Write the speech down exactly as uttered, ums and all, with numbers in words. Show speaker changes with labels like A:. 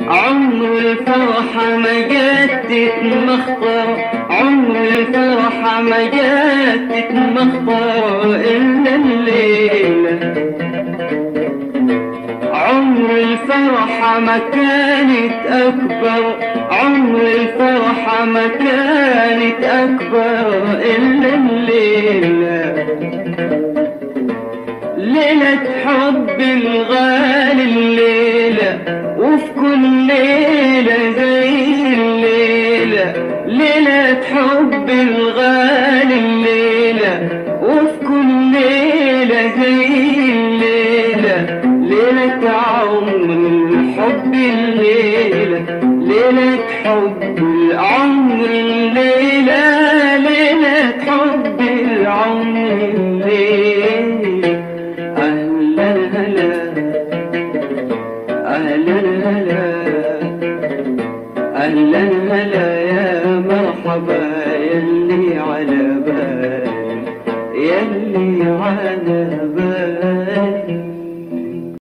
A: عمر الفرحة ما جات تتمخطر، عمر الفرحة ما جات تتمخطر إلا الليلة. عمر الفرحة ما كانت أكبر، عمر الفرحة ما كانت أكبر إلا الليلة. ليلة حب الغالي الليلة، وفي كل ليلة زي الليلة. ليلة حب الغالي الليلة، وفي كل ليلة زي الليلة. ليلة عمر الحب الليلة، ليلة حب العمر الليلة، ليلة حب العمر الليلة. أهلا هلا أهلا هلا أهلا هلا يا مرحبا يلي على بالي، يلي على